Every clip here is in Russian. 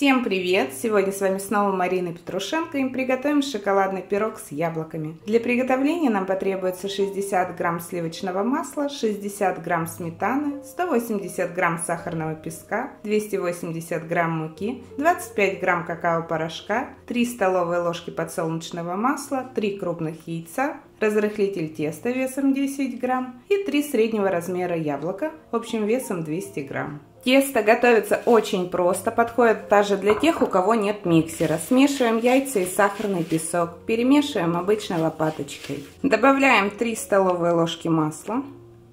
Всем привет! Сегодня с вами снова Марина Петрушенко и мы приготовим шоколадный пирог с яблоками. Для приготовления нам потребуется 60 грамм сливочного масла, 60 грамм сметаны, 180 грамм сахарного песка, 280 грамм муки, 25 грамм какао-порошка, 3 столовые ложки подсолнечного масла, 3 крупных яйца, разрыхлитель теста весом 10 грамм и 3 среднего размера яблока общим весом 200 грамм. Тесто готовится очень просто, подходит даже для тех, у кого нет миксера. Смешиваем яйца и сахарный песок, перемешиваем обычной лопаточкой. Добавляем 3 столовые ложки масла.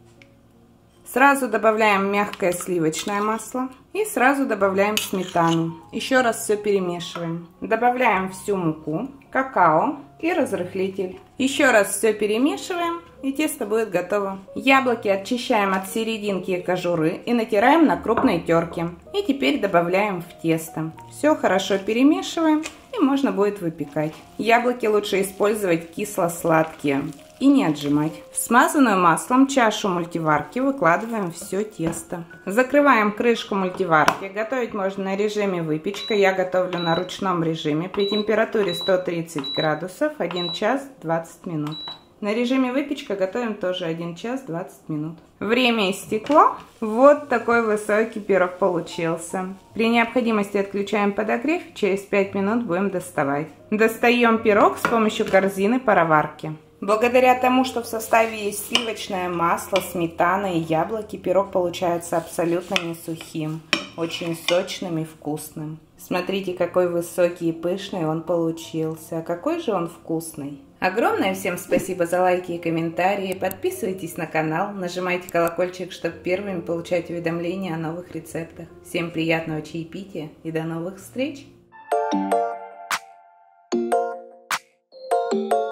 Сразу добавляем мягкое сливочное масло и сразу добавляем сметану. Еще раз все перемешиваем. Добавляем всю муку, какао и разрыхлитель. Еще раз все перемешиваем и тесто будет готово. Яблоки очищаем от серединки и кожуры и натираем на крупной терке. И теперь добавляем в тесто. Все хорошо перемешиваем и можно будет выпекать. Яблоки лучше использовать кисло-сладкие и не отжимать. В смазанную маслом чашу мультиварки выкладываем все тесто. Закрываем крышку мультиварки. Готовить можно на режиме выпечка. Я готовлю на ручном режиме при температуре 130 градусов 1 час 20 минут. На режиме выпечка готовим тоже 1 час 20 минут. Время истекло. Вот такой высокий пирог получился. При необходимости отключаем подогрев. Через 5 минут будем доставать. Достаем пирог с помощью корзины пароварки. Благодаря тому, что в составе есть сливочное масло, сметана и яблоки, пирог получается абсолютно не сухим, очень сочным и вкусным. Смотрите, какой высокий и пышный он получился. Какой же он вкусный. Огромное всем спасибо за лайки и комментарии. Подписывайтесь на канал, нажимайте колокольчик, чтобы первыми получать уведомления о новых рецептах. Всем приятного чаепития и до новых встреч!